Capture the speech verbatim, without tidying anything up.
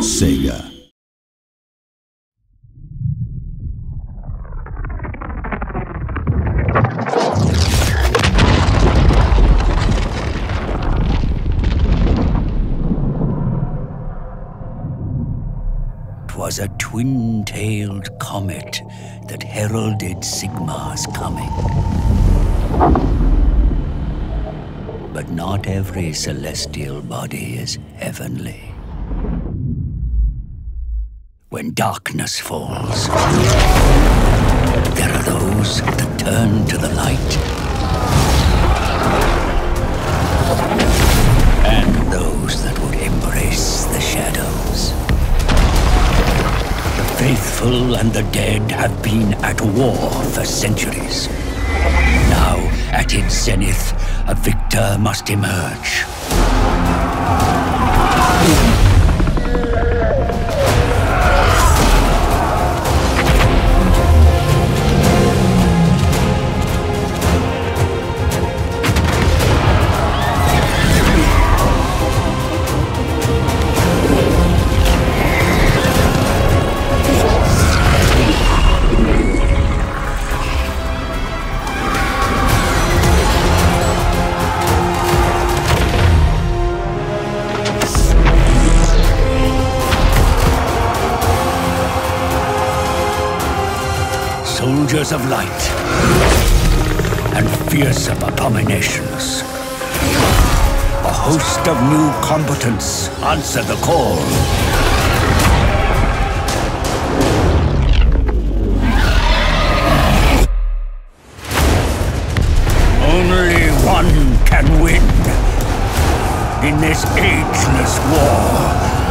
SEGA. Was a twin-tailed comet that heralded Sigmar's coming. But not every celestial body is heavenly. When darkness falls, there are those that turn to the light, and those that would embrace the shadows. The faithful and the dead have been at war for centuries. Now, at its zenith, a victor must emerge. Soldiers of light and fearsome abominations. A host of new combatants answer the call. Only one can win in this ageless war.